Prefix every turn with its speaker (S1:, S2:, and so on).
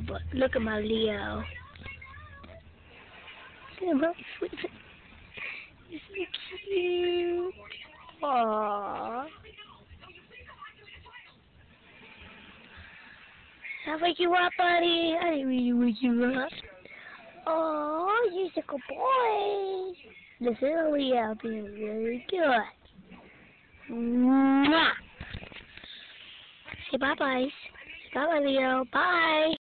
S1: but look at my Leo. Look at my He's so cute. Aww. I'll wake you up, buddy. I didn't mean to wake you up. Oh, you're a good boy. This is Leo being really good. Mwah. Say bye-bye. Say bye-bye, Leo. Bye.